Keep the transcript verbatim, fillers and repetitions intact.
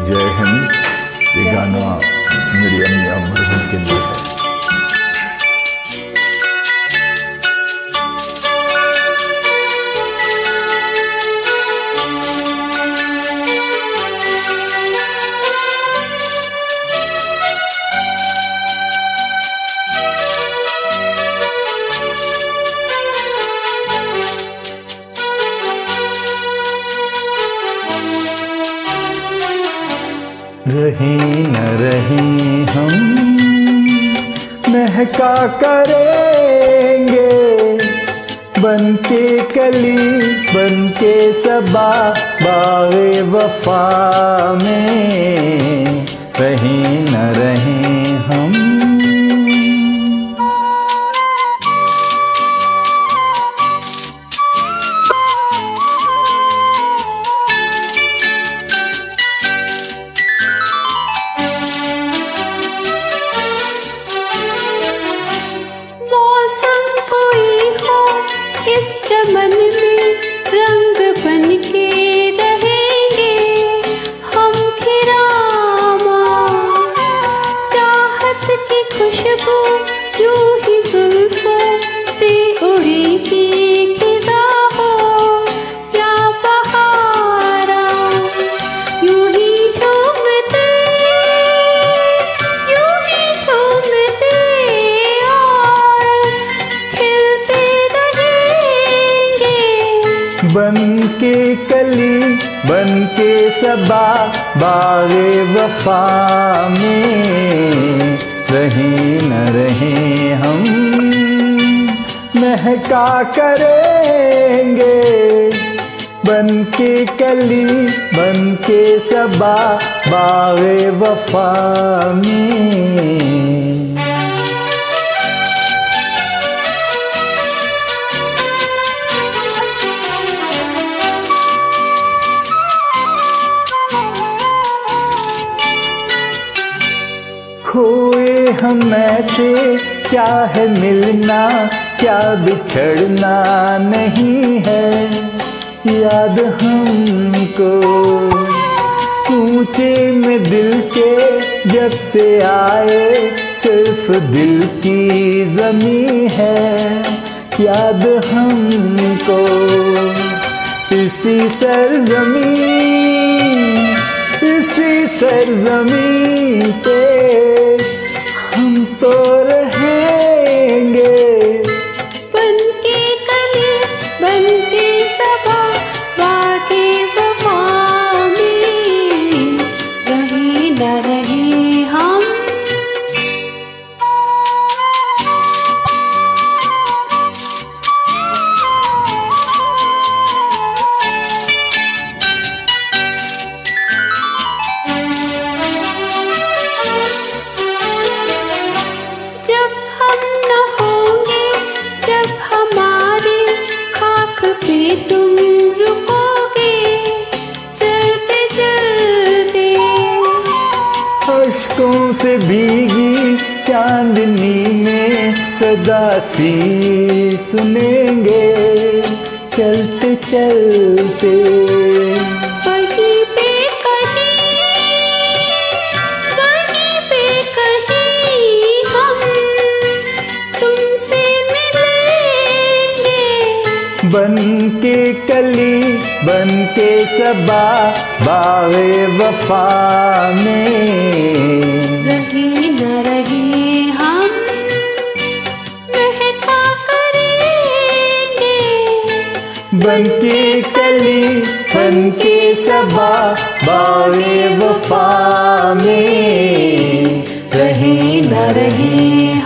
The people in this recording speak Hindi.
जय हिंद। ये गाना मेरी अम्मी मरहूम के लिए है। रहे न रहे हम महका करेंगे, बन के कली बन के सबा बाग़े वफा में। रहे न रहे हम चमन में रंग बन के रहेंगे हम खिरामा। चाहत की खुशबू यूं ही जुल्फों से उड़ेगी खिज़ा हो या बहारा। यूं ही झूमते यूं ही झूमते और खिलते बन के कली बन के सबा बाग़े वफा में। रहे न रहे हम महका करेंगे, बन के कली बन के सबा बाग़े वफा में। खोए हम ऐसे क्या है मिलना, क्या बिछड़ना नहीं है। याद हमको ऊंचे में दिल के जब से आए, सिर्फ दिल की ज़मीं है। याद हमको इसी सरज़मीं इसी सरज़मीं पे हम तो रहेंगे। बन के कली बन के सबा बाग़े वफा में। रहे न रहे हम तुम रुकोगे चलते चलते। अश्कों से भीगी चांदनी में सदा सी सुनेंगे चलते चलते। कहीं पे कहीं कहीं पे कहीं हम तुमसे मिलेंगे। बन के कली बन के सबा बाग़े वफा में। रहे न रहे हम महका करेंगे, बन के कली बन के सबा बाग़े वफा में। रहे न रहे